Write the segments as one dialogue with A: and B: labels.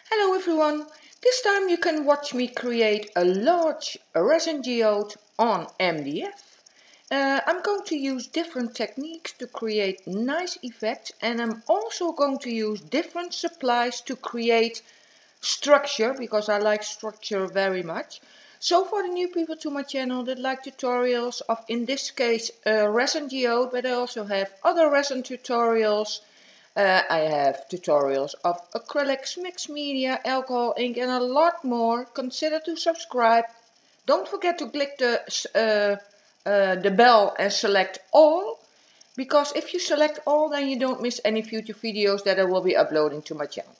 A: Hello everyone, this time you can watch me create a large resin geode on MDF. I'm going to use different techniques to create nice effects, and I'm also going to use different supplies to create structure because I like structure very much. So for the new people to my channel that like tutorials of, in this case, a resin geode, but I also have other resin tutorials. I have tutorials of acrylics, mixed media, alcohol ink and a lot more. Consider to subscribe. Don't forget to click the bell and select all, because if you select all then you don't miss any future videos that I will be uploading to my channel.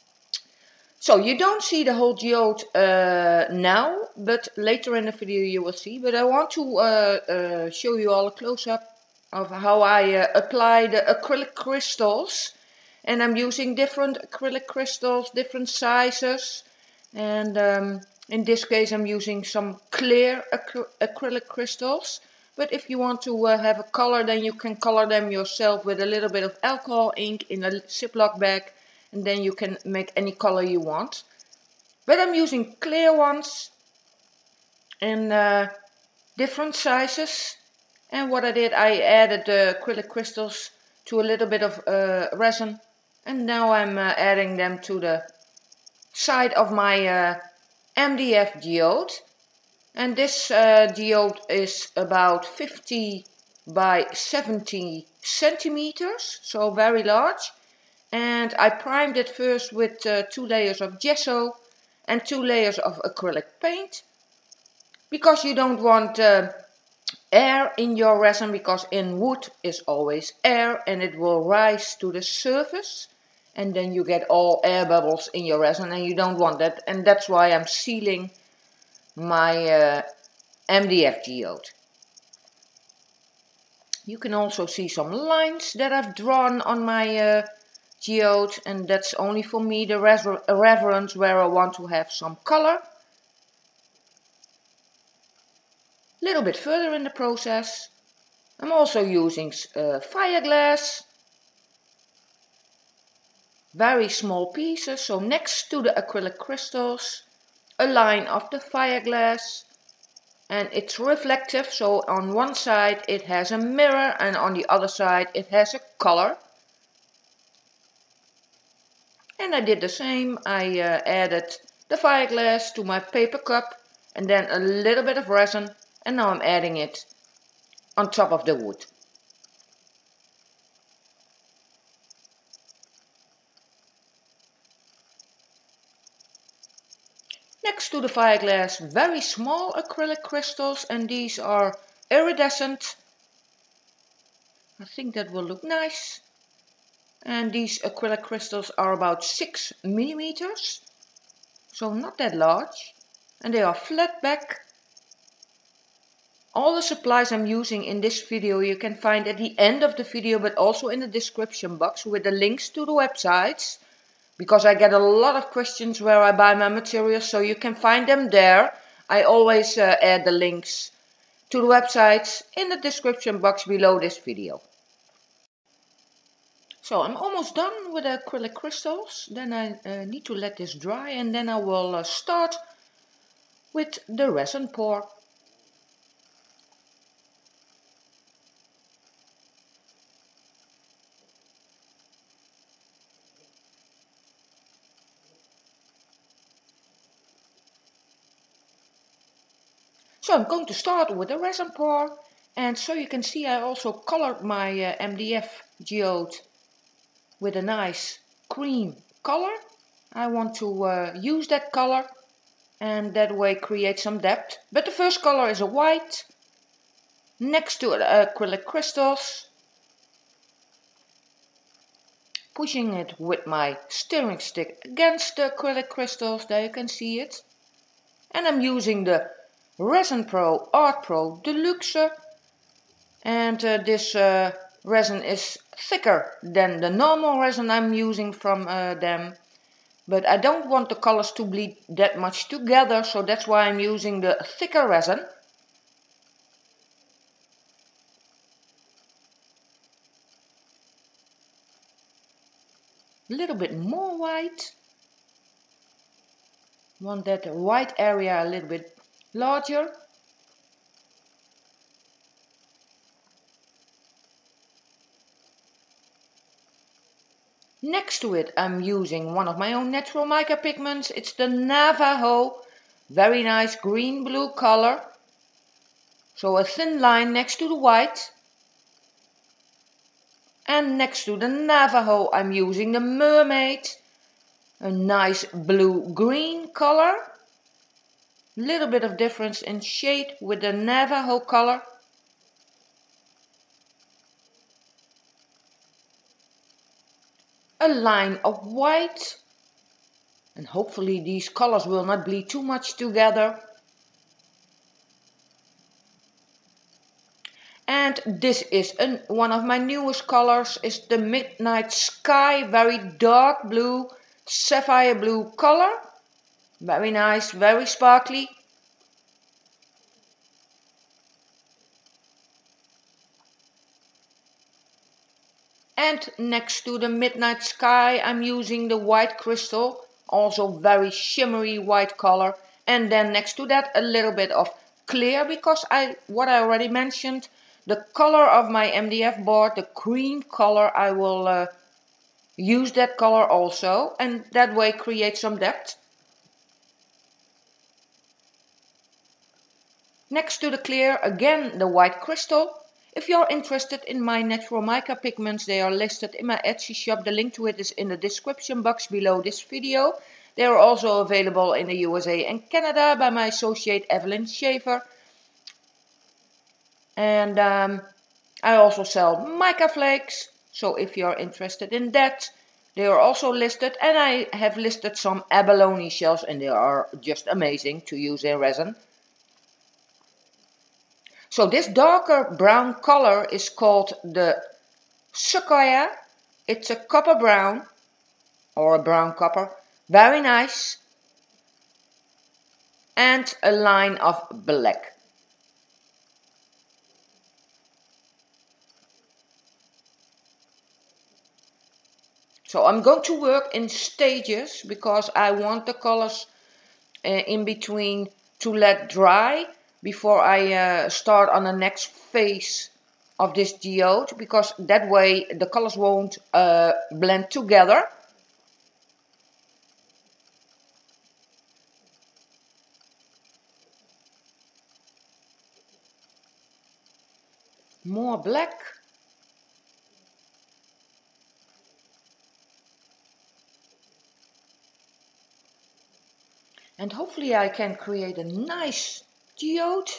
A: So you don't see the whole geode now, but later in the video you will see. But I want to show you all a close-up of how I apply the acrylic crystals. And I'm using different acrylic crystals, different sizes. And in this case I'm using some clear acrylic crystals. But if you want to have a color, then you can color them yourself with a little bit of alcohol ink in a Ziploc bag. And then you can make any color you want. But I'm using clear ones in different sizes. And what I did, I added the acrylic crystals to a little bit of resin. And now I'm adding them to the side of my MDF geode. And this geode is about 50 by 70 centimeters, so very large. And I primed it first with 2 layers of gesso and 2 layers of acrylic paint, because you don't want air in your resin, because in wood is always air and it will rise to the surface and then you get all air bubbles in your resin and you don't want that, and that's why I'm sealing my MDF geode. You can also see some lines that I've drawn on my geode, and that's only for me the reference where I want to have some color. A little bit further in the process, I'm also using fireglass, very small pieces, so next to the acrylic crystals, a line of the fireglass, and it's reflective, so on one side it has a mirror and on the other side it has a color. And I did the same, I added the fireglass to my paper cup and then a little bit of resin, and now I'm adding it on top of the wood. Next to the fireglass, very small acrylic crystals, and these are iridescent. I think that will look nice. And these acrylic crystals are about 6 millimeters, so not that large, and they are flat back. All the supplies I'm using in this video you can find at the end of the video, but also in the description box with the links to the websites, because I get a lot of questions where I buy my materials, so you can find them there. I always add the links to the websites in the description box below this video. So I'm almost done with the acrylic crystals. Then I need to let this dry, and then I will start with the resin pour. So I'm going to start with the resin pour, and so you can see I also colored my MDF geode with a nice cream color. I want to use that color and that way create some depth. But the first color is a white, next to acrylic crystals, pushing it with my stirring stick against the acrylic crystals, there you can see it. And I'm using the Resin Pro Art Pro Deluxe, and this resin is thicker than the normal resin I'm using from them. But I don't want the colors to bleed that much together, so that's why I'm using the thicker resin. A little bit more white. Want that white area a little bit larger. Next to it I'm using one of my own natural mica pigments. It's the Navajo. Very nice green-blue color. So a thin line next to the white. And next to the Navajo I'm using the Mermaid. A nice blue-green color. Little bit of difference in shade with the Navajo color. A line of white. And hopefully these colors will not bleed too much together. And this is one of my newest colors, is the Midnight Sky, very dark blue, sapphire blue color. Very nice, very sparkly. And next to the Midnight Sky I'm using the white crystal, also very shimmery white color. And then next to that a little bit of clear, because what I already mentioned, the color of my MDF board, the cream color, I will use that color also, and that way create some depth. Next to the clear, again the white crystal. If you're interested in my natural mica pigments, they are listed in my Etsy shop. The link to it is in the description box below this video. They are also available in the USA and Canada by my associate Evelyn Shaver. And I also sell mica flakes, so if you're interested in that, they are also listed. And I have listed some abalone shells, and they are just amazing to use in resin. So this darker brown color is called the Sequoia. It's a copper brown or a brown copper. Very nice. And a line of black. So I'm going to work in stages because I want the colors in between to let dry before I start on the next phase of this geode, because that way the colors won't blend together. More black. And hopefully I can create a nice geode.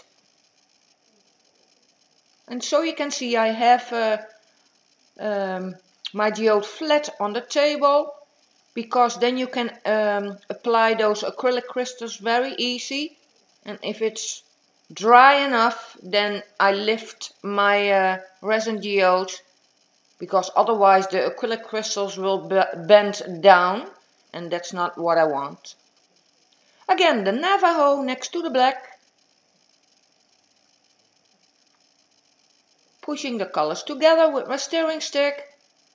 A: And so you can see I have my geode flat on the table, because then you can apply those acrylic crystals very easy. And if it's dry enough, then I lift my resin geode, because otherwise the acrylic crystals will bend down, and that's not what I want. Again, the Navajo next to the black. Pushing the colors together with my stirring stick.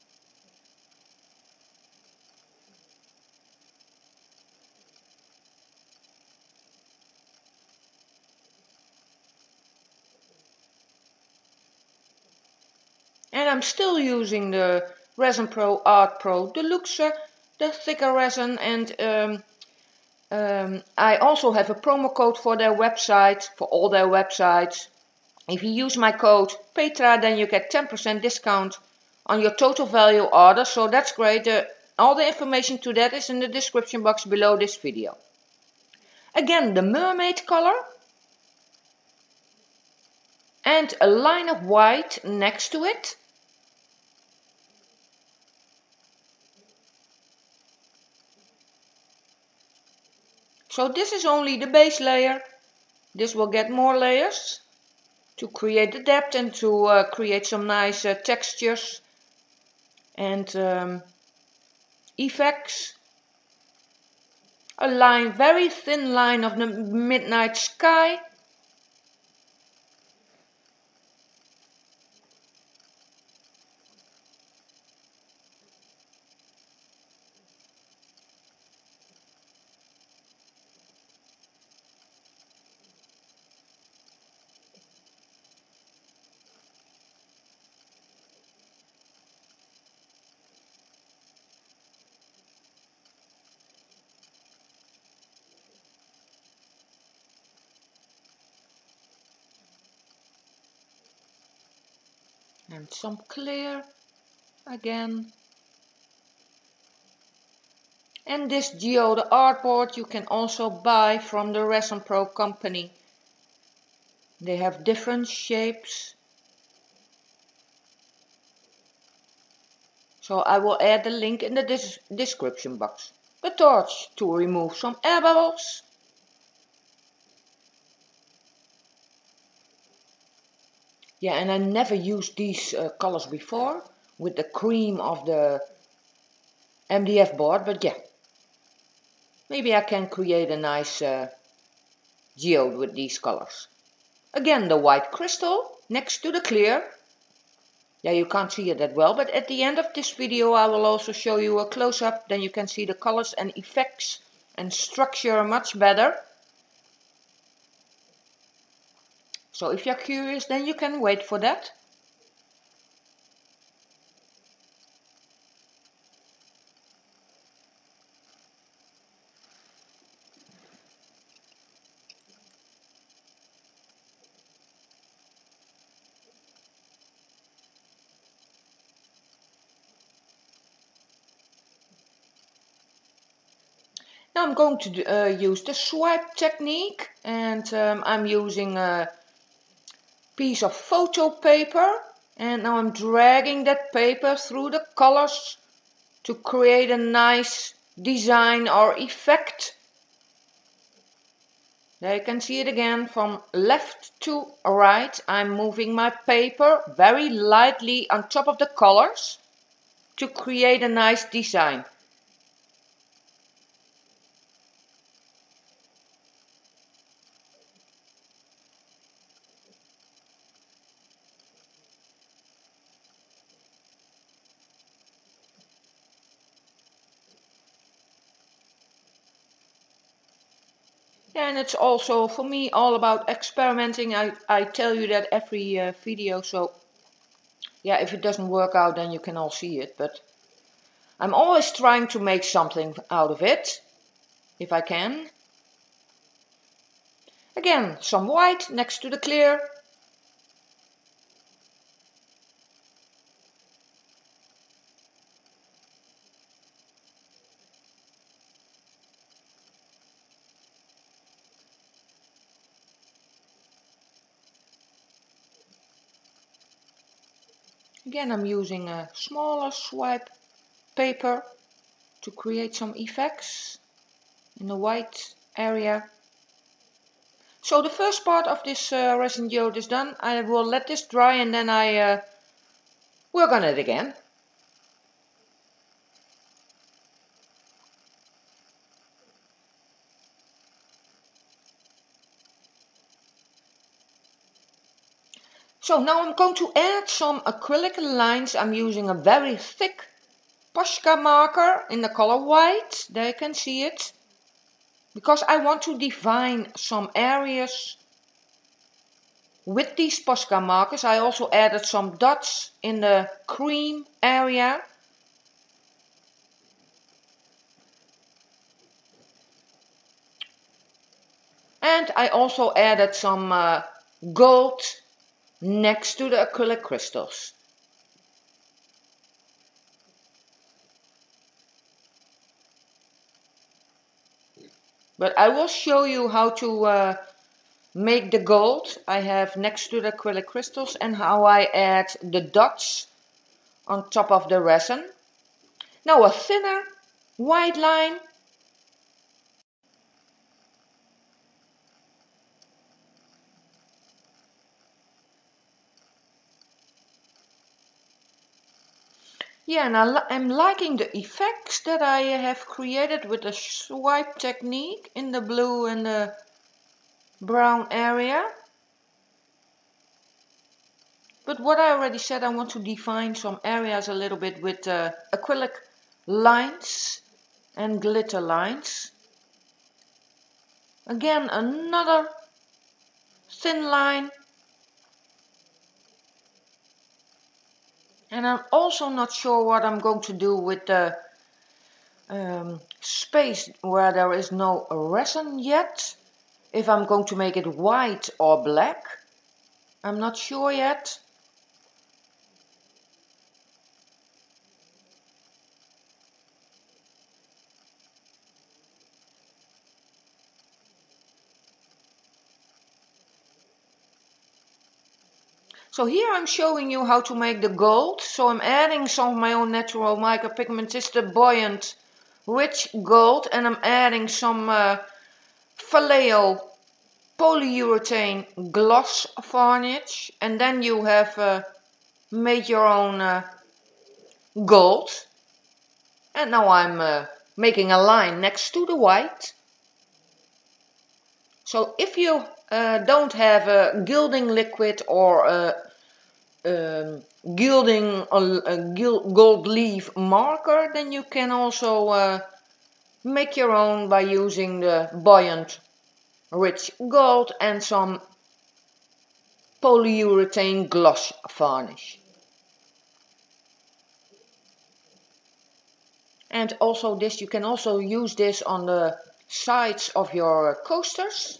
A: And I'm still using the Resin Pro Art Pro Deluxe, the thicker resin, and I also have a promo code for their website, for all their websites. If you use my code Petra, then you get 10% discount on your total value order, so that's great. All the information to that is in the description box below this video. Again, the mermaid color. And a line of white next to it. So this is only the base layer. This will get more layers to create the depth and to create some nice textures and effects. A line, very thin line of the Midnight Sky. And some clear again. And this geode artboard you can also buy from the Resin Pro company. They have different shapes. So I will add the link in the description box. The torch to remove some air bubbles. Yeah, and I never used these colors before with the cream of the MDF board, but yeah. Maybe I can create a nice geode with these colors. Again, the white crystal next to the clear. Yeah, you can't see it that well, but at the end of this video I will also show you a close-up. Then you can see the colors and effects and structure much better. So if you're curious, then you can wait for that. Now I'm going to use the swipe technique, and I'm using a piece of photo paper, and now I'm dragging that paper through the colors to create a nice design or effect. There you can see it again from left to right. I'm moving my paper very lightly on top of the colors to create a nice design. Yeah, and it's also for me all about experimenting. I tell you that every video, so yeah, if it doesn't work out then you can all see it, but I'm always trying to make something out of it, if I can. Again, some white next to the clear. Again, I'm using a smaller swipe paper to create some effects in the white area. So the first part of this resin geode is done. I will let this dry and then I work on it again. So now I'm going to add some acrylic lines. I'm using a very thick Posca marker in the color white. There you can see it. Because I want to define some areas with these Posca markers. I also added some dots in the cream area. And I also added some gold next to the acrylic crystals. But I will show you how to make the gold I have next to the acrylic crystals and how I add the dots on top of the resin. Now a thinner white line. Yeah, and I'm liking the effects that I have created with the swipe technique in the blue and the brown area. But what I already said, I want to define some areas a little bit with acrylic lines and glitter lines. Again, another thin line. And I'm also not sure what I'm going to do with the space where there is no resin yet. If I'm going to make it white or black, I'm not sure yet. So here I'm showing you how to make the gold. So I'm adding some of my own natural micropigment. It's the Buoyant Rich Gold, and I'm adding some Vallejo polyurethane gloss varnish, and then you have made your own gold. And now I'm making a line next to the white. So if you don't have a gilding liquid or a gold leaf marker, then you can also make your own by using the Buoyant Rich Gold and some polyurethane gloss varnish. And also this, you can also use this on the sides of your coasters.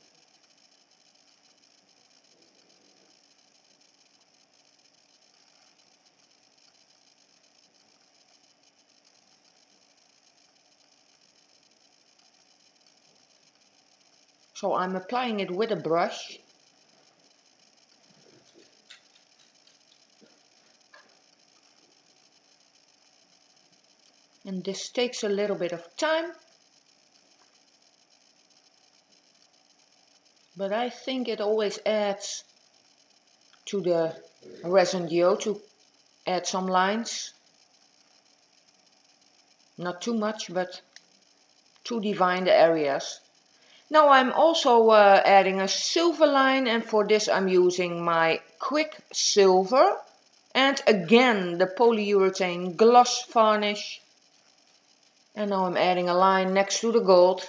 A: So I'm applying it with a brush. And this takes a little bit of time. But I think it always adds to the resin geo to add some lines. Not too much, but to define the areas. Now I'm also adding a silver line, and for this I'm using my Quicksilver. And again the polyurethane gloss varnish. And now I'm adding a line next to the gold.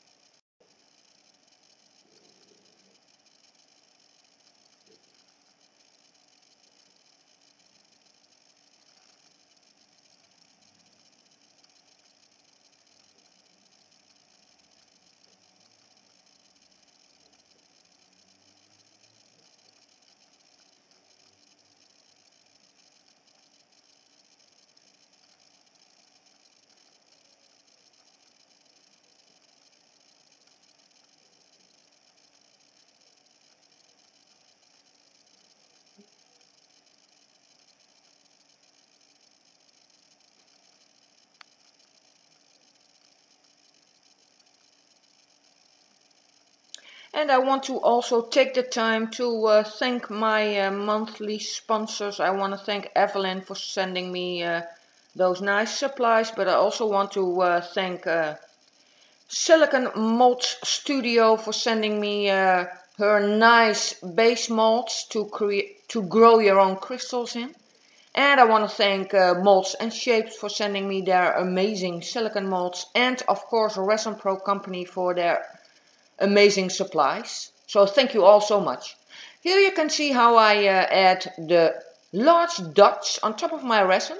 A: And I want to also take the time to thank my monthly sponsors. I want to thank Evelyn for sending me those nice supplies, but I also want to thank Silicon Molds Studio for sending me her nice base molds to grow your own crystals in. And I want to thank Molds and Shapes for sending me their amazing silicon molds, and of course Resin Pro Company for their amazing supplies. So thank you all so much. Here you can see how I add the large dots on top of my resin.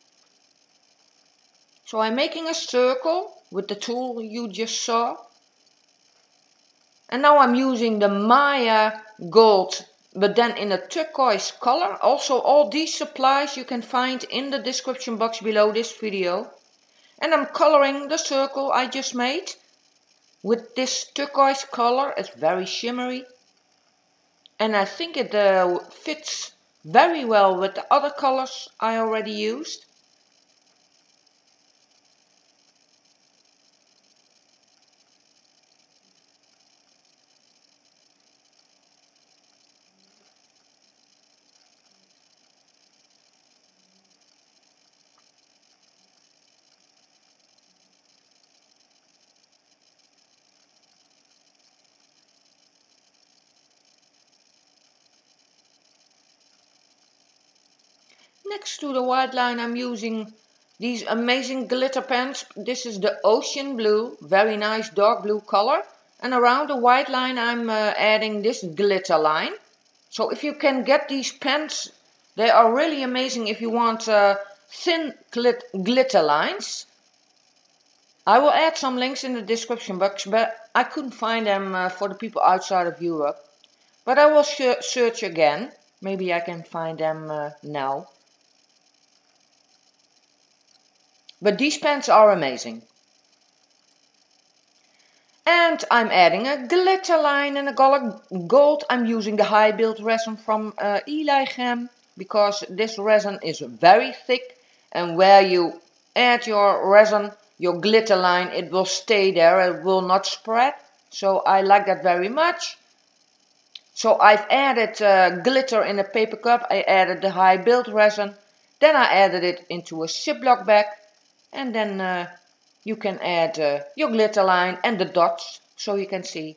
A: So I'm making a circle with the tool you just saw. And now I'm using the Maya gold, but then in a turquoise color. Also all these supplies you can find in the description box below this video. And I'm coloring the circle I just made with this turquoise color. It's very shimmery. And I think it fits very well with the other colors I already used. Next to the white line I'm using these amazing glitter pens. This is the Ocean Blue, very nice dark blue color. And around the white line I'm adding this glitter line. So if you can get these pens, they are really amazing if you want thin glitter lines. I will add some links in the description box, but I couldn't find them for the people outside of Europe. But I will search again. Maybe I can find them now. But these pens are amazing. And I'm adding a glitter line in a gold. I'm using the high build resin from Eligem because this resin is very thick, and where you add your resin, your glitter line, it will stay there, it will not spread. So I like that very much. So I've added glitter in a paper cup, I added the high build resin, then I added it into a Ziploc bag, and then you can add your glitter line and the dots, so you can see.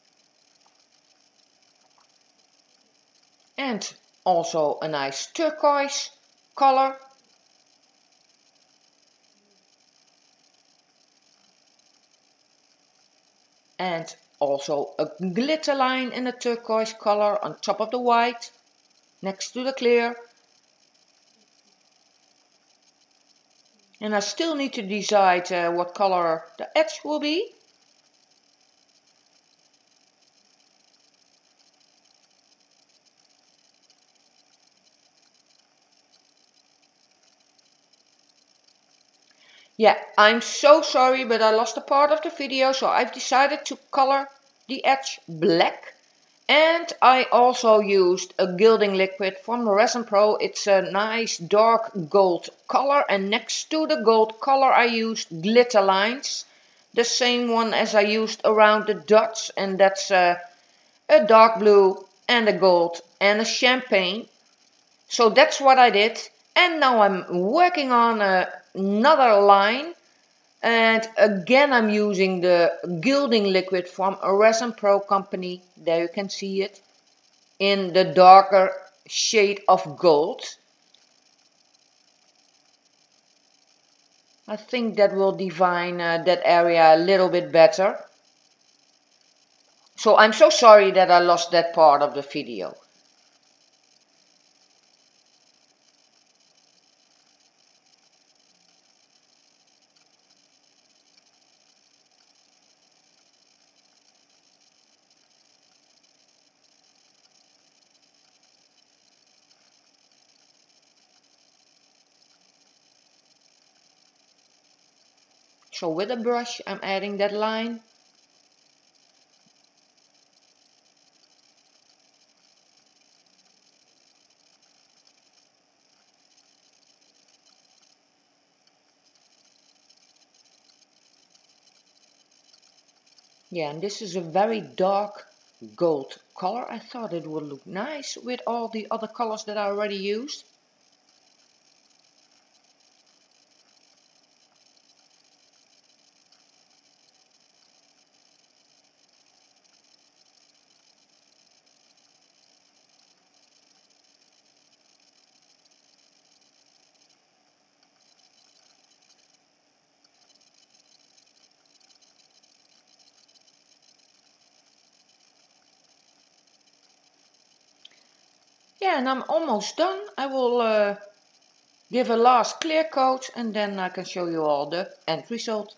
A: And also a nice turquoise color. And also a glitter line in a turquoise color on top of the white, next to the clear. And I still need to decide what color the edge will be. Yeah, I'm so sorry, but I lost a part of the video, so I've decided to color the edge black. And I also used a gilding liquid from Resin Pro. It's a nice dark gold color, and next to the gold color I used glitter lines. The same one as I used around the dots, and that's a dark blue and a gold and a champagne. So that's what I did. And now I'm working on another line. And again I'm using the gilding liquid from a Resin Pro company. There you can see it in the darker shade of gold. I think that will define that area a little bit better. So I'm so sorry that I lost that part of the video. So with a brush I'm adding that line. Yeah, and this is a very dark gold color. I thought it would look nice with all the other colors that I already used. Yeah, and I'm almost done. I will give a last clear coat and then I can show you all the end result.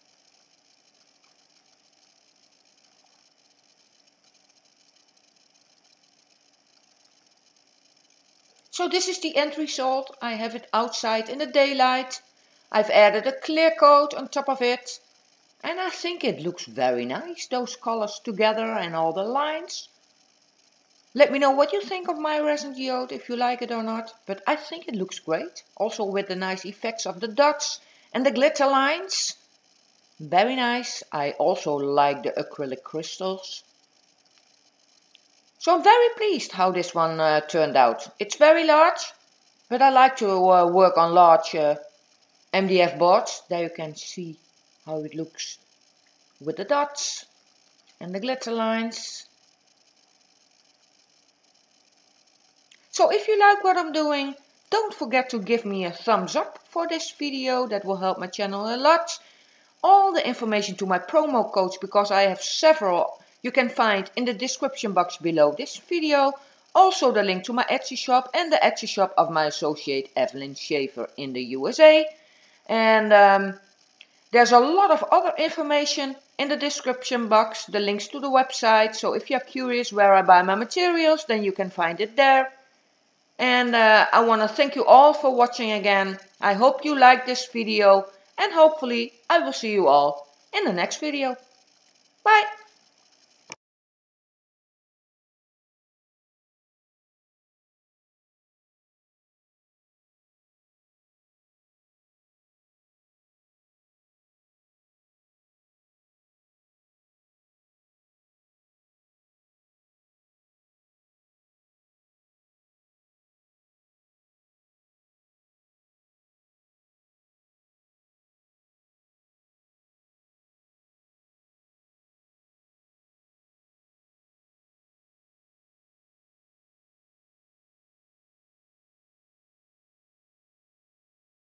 A: So this is the end result. I have it outside in the daylight. I've added a clear coat on top of it. And I think it looks very nice, those colors together and all the lines. Let me know what you think of my resin geode, if you like it or not. But I think it looks great. Also with the nice effects of the dots and the glitter lines. Very nice. I also like the acrylic crystals. So I'm very pleased how this one turned out. It's very large, but I like to work on large MDF boards. There you can see how it looks with the dots and the glitter lines. So if you like what I'm doing, don't forget to give me a thumbs up for this video. That will help my channel a lot. All the information to my promo codes, because I have several, you can find in the description box below this video. Also the link to my Etsy shop and the Etsy shop of my associate Evelyn Schaefer in the USA. And there's a lot of other information in the description box, the links to the website. So if you're curious where I buy my materials, then you can find it there. And I want to thank you all for watching again. I hope you liked this video and hopefully I will see you all in the next video. Bye!